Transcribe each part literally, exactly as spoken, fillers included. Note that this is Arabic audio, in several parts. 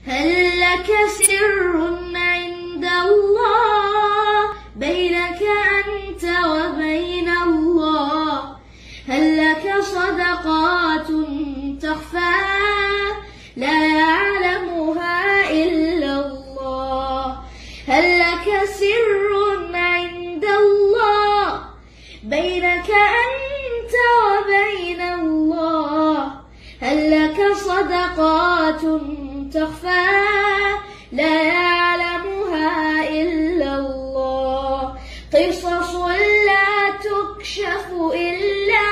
هل لك سر عند الله بينك أنت وبين الله؟ هل لك صدقات تخفى لا يعلمها إلا الله؟ هل لك سر عند الله بينك أنت وبين الله؟ هل لك صدقات تخفى لا يعلمها إلا الله؟ قصص لا تكشف إلا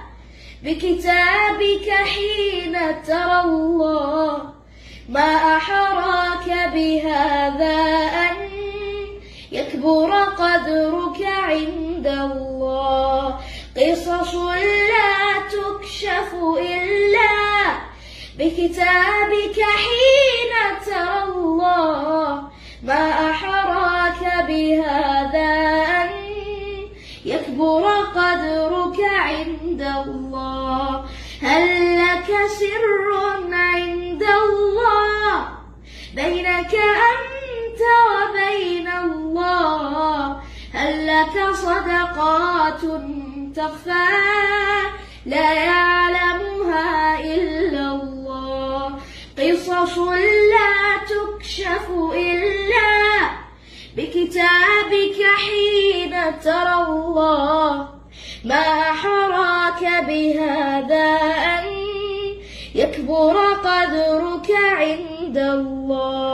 بكتابك حين ترى الله. ما أحراك بهذا أن يكبر قدرك عند الله. قصص لا تكشف إلا بكتابك حين ترى الله. ما أحراك بهذا أن يكبر قدرك عند الله. هل لك سر عند الله بينك أنت وبين الله؟ هل لك صدقات تخفى لا يعلمها إلا الله؟ قصص لا تكشف إلا بكتابك حين ترى الله. ما أحراك بهذا أن يكبر قدرك عند الله.